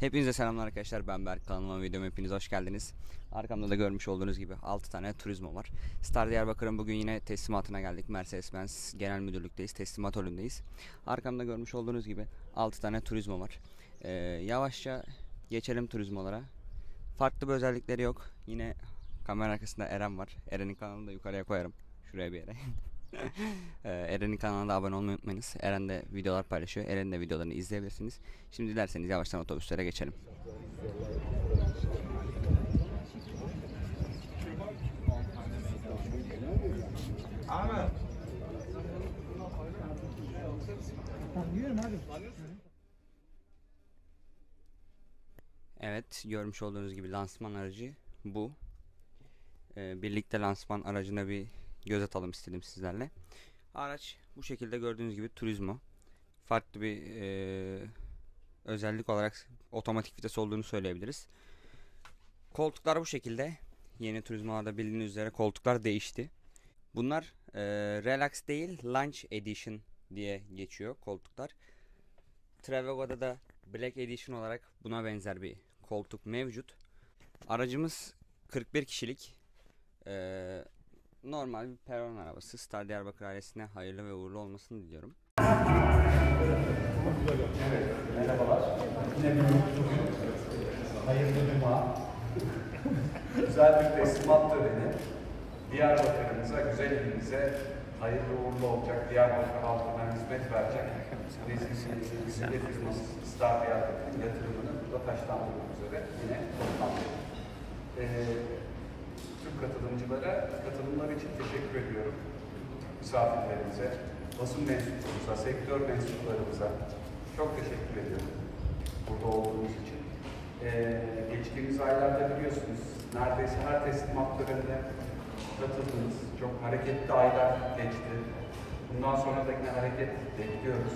Hepinize selamlar arkadaşlar, ben Berk, kanalıma videoma hepiniz hoş geldiniz. Arkamda da görmüş olduğunuz gibi 6 tane Turizmo var. Star Diyarbakır'ın bugün yine teslimatına geldik. Mercedes-Benz Genel Müdürlük'teyiz, teslimat önündeyiz. Arkamda görmüş olduğunuz gibi 6 tane Turizmo var. Yavaşça geçelim Turizmo'lara. Farklı bir özellikleri yok. Yine kamera arkasında Eren var. Eren'in kanalını da yukarıya koyarım, şuraya bir yere. Eren'in kanalına abone olmayı unutmayınız. Eren de videolar paylaşıyor. Eren'in de videolarını izleyebilirsiniz. Şimdi dilerseniz yavaştan otobüslere geçelim. Evet, görmüş olduğunuz gibi lansman aracı bu. Birlikte lansman aracına bir göz atalım istedim sizlerle. Araç bu şekilde, gördüğünüz gibi Turizmo. Farklı bir özellik olarak otomatik vites olduğunu söyleyebiliriz. Koltuklar bu şekilde. Yeni Turizmo'larda bildiğiniz üzere koltuklar değişti. Bunlar Relax değil, Lunch Edition diye geçiyor koltuklar. Travago'da da Black Edition olarak buna benzer bir koltuk mevcut. Aracımız 41 kişilik. Normal bir peron arabası. Star Diyarbakır ailesine hayırlı ve uğurlu olmasını diliyorum. Evet, merhabalar. Yine bugün hayırlı cuma. Güzel bir teslimat töreni. Diyarbakır'ımıza, güzel ilimize hayırlı uğurlu olacak, Diyarbakır halkına hizmet verecek bisiklet firması Star Diyarbakır'ın yatırımını burada taşlandırmak üzere yine toplandık. Tüm katılımlar için teşekkür ediyorum. Misafirlerimize, basın mensuplarımıza, sektör mensuplarımıza çok teşekkür ediyorum burada olduğunuz için. Geçtiğimiz aylarda biliyorsunuz neredeyse her teslimat törenine katıldınız. Çok hareketli aylar geçti. Bundan sonra da yine hareket bekliyoruz.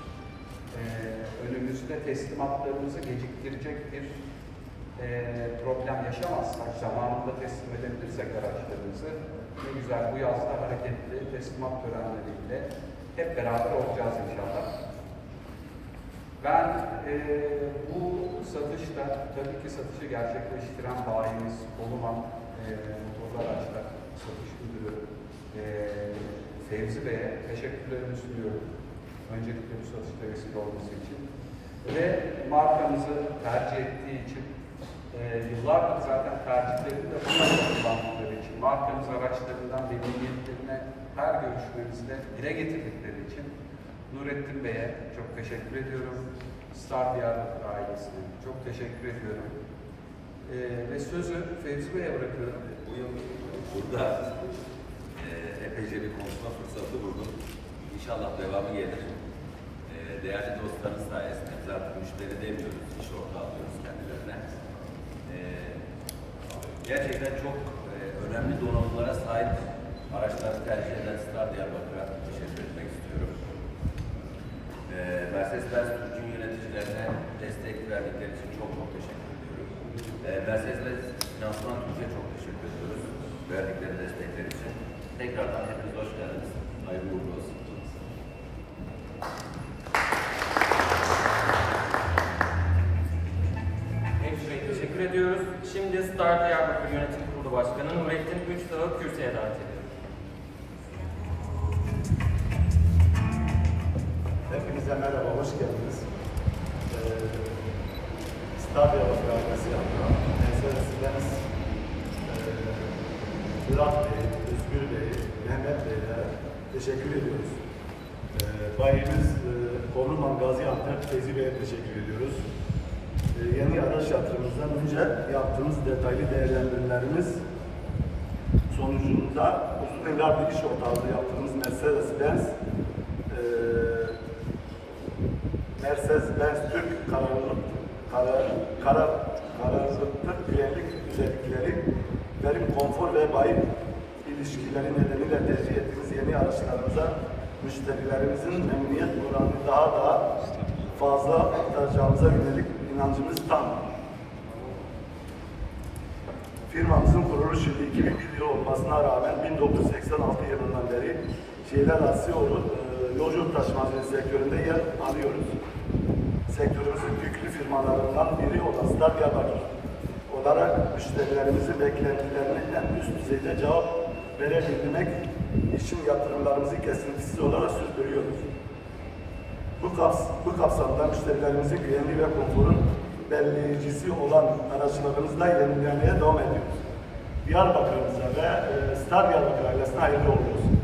Önümüzde teslimatlarımızı geciktirecek bir problem yaşamazsak, zamanında teslim edebilirsek araçlarımızı, ne güzel bu yazda hareketli teslimat törenleriyle hep beraber olacağız inşallah. Ben bu satışta, tabii ki satışı gerçekleştiren bayimiz, Koluman Motorlu Araçlar Satış Müdürü Fevzi Bey'e teşekkürlerimi sunuyorum. Öncelikle bu satışta vesile olması için. Ve markamızı tercih ettiği için, yıllardır zaten tercihlerini de kullandıkları için, markamız araçlarından memnuniyetlerine her görüşmemizde dile getirdikleri için Nurettin Bey'e çok teşekkür ediyorum. Star Diyarbakır ailesine çok teşekkür ediyorum. Ve sözü Fevzi Bey'e bırakıyorum. Bu yıl burada epeyce bir konuşma fırsatı buldum. İnşallah devamı gelir. Değerli dostların sayesinde biz artık müşteri demiyoruz, iş ortağı alıyoruz kendilerine. Gerçekten çok önemli donanımlara sahip araçları tercih eden Star Diyarbakır'a teşekkür etmek istiyorum. Mercedes-Benz Türk'ün yöneticilerine destek verdikleri için çok teşekkür ediyorum. Mercedes-Benz Finansman Türk'e çok teşekkür ediyoruz verdikleri destekler için. Tekrardan hepiniz hoş geldiniz. Hayırlı uğurlu olsun. Teşekkür ediyoruz. Şimdi Star Diyarbakır Yönetim Kurulu Başkanı Nurettin Üçdağ'ı kürsüye davet ediyorum. Hepinize merhaba, hoş geldiniz. Star Diyarbakır ailesi adına Mercedes-Benz Murat Bey, Özgür Bey, Mehmet Bey'e teşekkür ediyoruz. Bayimiz Koluman Gaziantep Fevzi Bey'e teşekkür ediyoruz. Yeni araç yatırımımızdan önce yaptığımız detaylı değerlendirmelerimiz sonucunda uzun yıllardır iş ortaklığı yaptığımız Mercedes-Benz Türk kararlılıktır, güvenlik özellikleri, verim, konfor ve bayi ilişkileri nedeniyle tercih ettiğimiz yeni araçlarımıza müşterilerimizin memnuniyet oranını daha fazla arttıracağımıza yönelik inancımız tam. Firmamızın kuruluş yılı 2001 yılı olmasına rağmen 1986 yılından beri şehirler arası yolculuk taşımacılığı sektöründe yer alıyoruz. Sektörümüzün yüklü firma firmalarından biri olan Star Diyarbakır olarak müşterilerimizin beklentilerine en üst düzeyde cevap verebilmek için yatırımlarımızı kesintisiz olarak sürdürüyoruz. Bu kapsamda müşterilerimizin güvenliği ve konforun belleyicisi olan araçlarımızla yenilemeye devam ediyoruz. Diyarbakır'ımıza ve Star Diyarbakır ailesine hayırlı uğurlu olsun.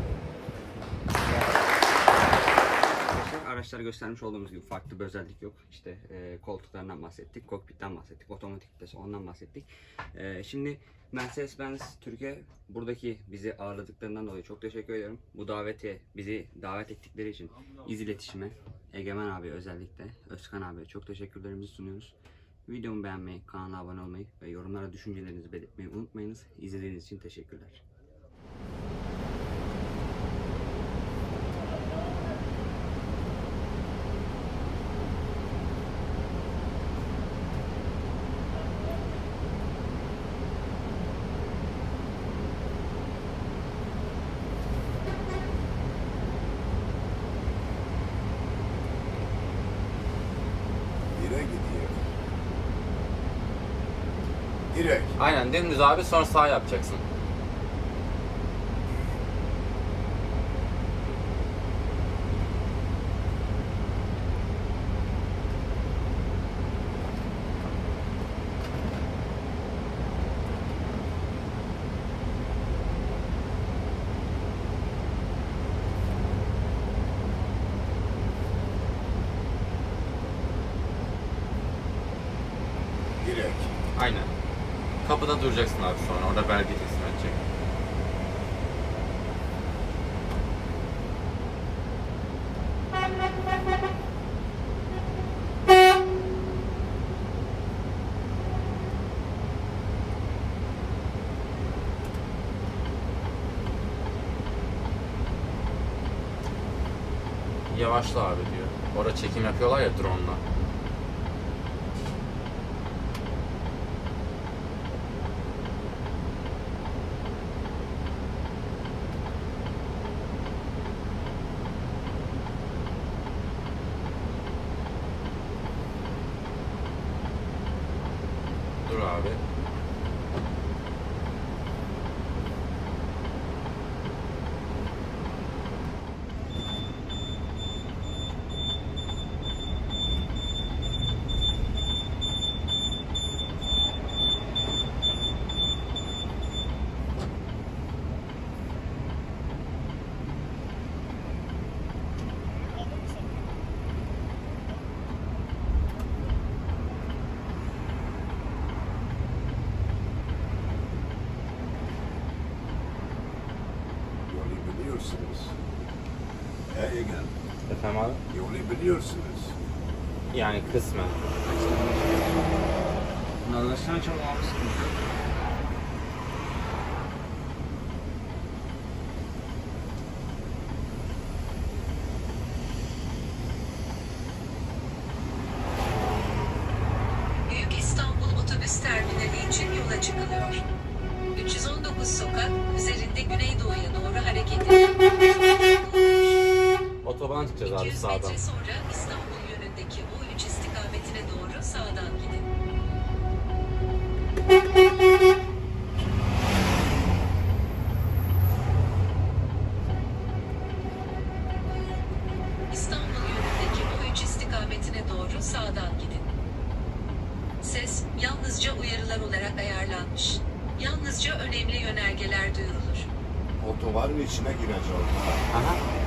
Araçlar göstermiş olduğumuz gibi farklı bir özellik yok. İşte koltuklarından bahsettik, kokpitten bahsettik, otomatik vitesi ondan bahsettik. Şimdi Mercedes-Benz Türkiye buradaki bizi ağırladıklarından dolayı çok teşekkür ediyorum. Bu davete bizi davet ettikleri için İz İletişim'e, Egemen abi özellikle, Özkan abiye çok teşekkürlerimizi sunuyoruz. Videomu beğenmeyi, kanala abone olmayı ve yorumlara düşüncelerinizi belirtmeyi unutmayınız. İzlediğiniz için teşekkürler. Gidiyor. Direkt. Aynen dümdüz abi, sonra sağ yapacaksın. Direkt. Aynen. Kapıda duracaksın abi sonra. Orada belge teslim edecek. Yavaşla abi diyor. Orada çekim yapıyorlar ya drone'la. Dur abi. Yolu biliyorsunuz. Egen. Efendim abi? Yolu biliyorsunuz. Yani kısmen. Navigasyon açalım abi, sıkıntı yok. Büyük İstanbul Otobüs Terminali için yola çıkılıyor. 319 sokak üzerinde güneydoğuya doğru hareket edin. Otobana çıkacağız abi 200 sağdan. metre sonra İstanbul yönündeki O3 istikametine doğru sağdan gidin. İstanbul yönündeki O3 istikametine doğru sağdan gidin. Ses yalnızca uyarılar olarak ayarlanmış. Yalnızca önemli yönergeler duyurulur. Otobanın içine gireceğim. Aha.